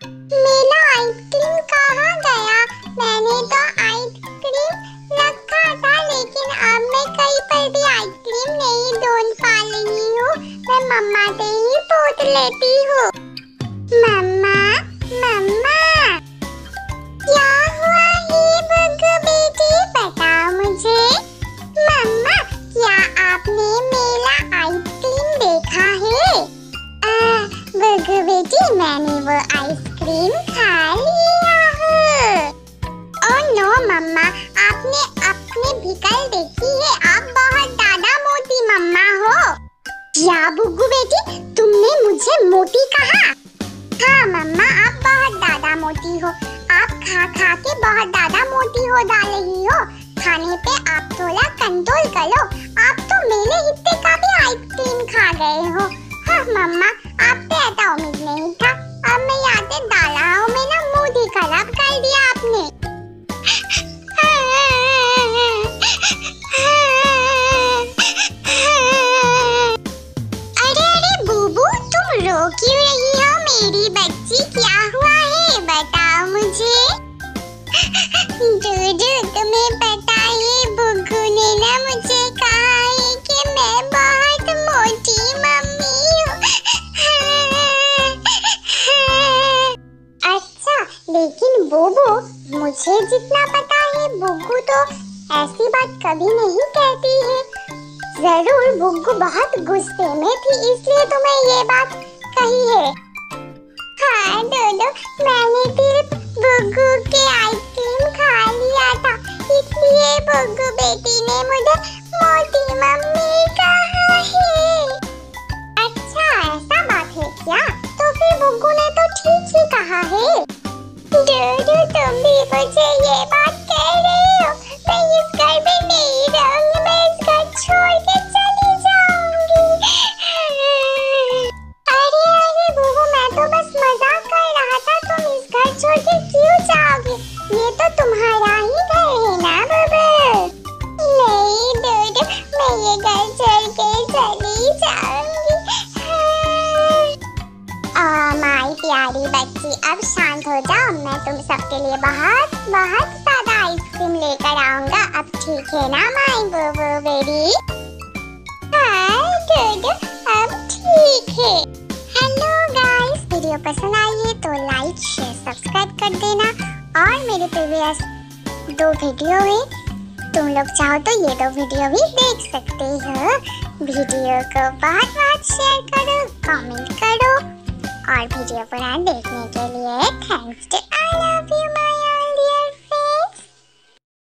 मेरा आइसक्रीम कहाँ गया? मैंने तो आइसक्रीम रखा था, लेकिन अब मैं कहीं पर भी आइसक्रीम नहीं ढूंढ पा रही हूँ। मैं मम्मा से ही पूछ लेती हूँ। मम्मा, मम्मा, क्या हुआ है बुग्गू बेटी? बताओ मुझे। मम्मा, क्या आपने मेरा आइसक्रीम देखा है? बुग्गू बेटी, मैंने वो आइसक्रीम खा लिया है। ओह नो मम्मा, आपने अपनी भिकल देखी है? आप बहुत ज्यादा मोटी मम्मा हो। क्या बुग्गू बेटी, तुमने मुझे मोटी कहा? हाँ मम्मा, आप बहुत ज्यादा मोटी हो। आप खा खा के बहुत ज्यादा मोटी हो जा रही हो। खाने पे आप थोड़ा कंट्रोल करो। आप तो मेरे हिस्से का भी आइसक्रीम खा गए हो। हाँ मम्मा, आपसे ऐसा उम्मीद नहीं था। अब मैं यहाँ से डाला हूँ, मेरा मूड ही खराब कर दिया आपने। अरे अरे बूबू, तुम रो क्यों रही हो? मेरी बच्ची, क्या हुआ है? बताओ मुझे। डूडू, तुम्हें पता है बुग्गू ने ना मुझे कहा है कि मैं बहुत मोटी मम्मी हूँ। अच्छा, लेकिन बूबू, मुझे जितना पता है बुग्गू तो ऐसी बात कभी नहीं कहती है। जरूर बुग्गू बहुत गुस्से में थी, इसलिए तुम्हें ये बात कही है। हाँ डूडू, मैंने सिर्फ बुग्गू के आइसक्रीम खा लिया था, इसलिए बुग्गू बेटी ने मुझे मोटी मम्मी कहा है। अच्छा, ऐसा बात है क्या? तो फिर बुग्गू ने तो ठीक ही कहा है। डूडू, तुम भी मुझे ये बात कह रही हो? मैं इस घर में नहीं रहूंगी, मैं इस घर छोड़ के चली जाऊंगी। अरे अरे बुग्गू, मैं तो बस मजाक कर रहा था। तुम इस घर छोड़ के क्यों जाओगे? ये तो तुम्हारा ही घर है ना बुग्गू? नहीं डूडू, मैं ये घर छोड़ के चली जाऊंगी। माई प्यारी बच्ची, अब शांत हो जाओ। मैं तुम सबके लिए बहुत बहुत ज्यादा आइसक्रीम लेकर आऊंगा। अब ठीक है ना माई बुबू बेबी? हाँ डूडू, अब ठीक है। हेलो गाइस, वीडियो पसंद आई है तो लाइक शेयर सब्सक्राइब कर देना। और मेरे प्रीवियस 2 वीडियो है, तुम लोग चाहो तो ये 2 वीडियो भी देख सकते हो। वीडियो को बहुत बहुत शेयर करो, कमेंट करो और वीडियो पूरा देखने के लिए थैंक्स टू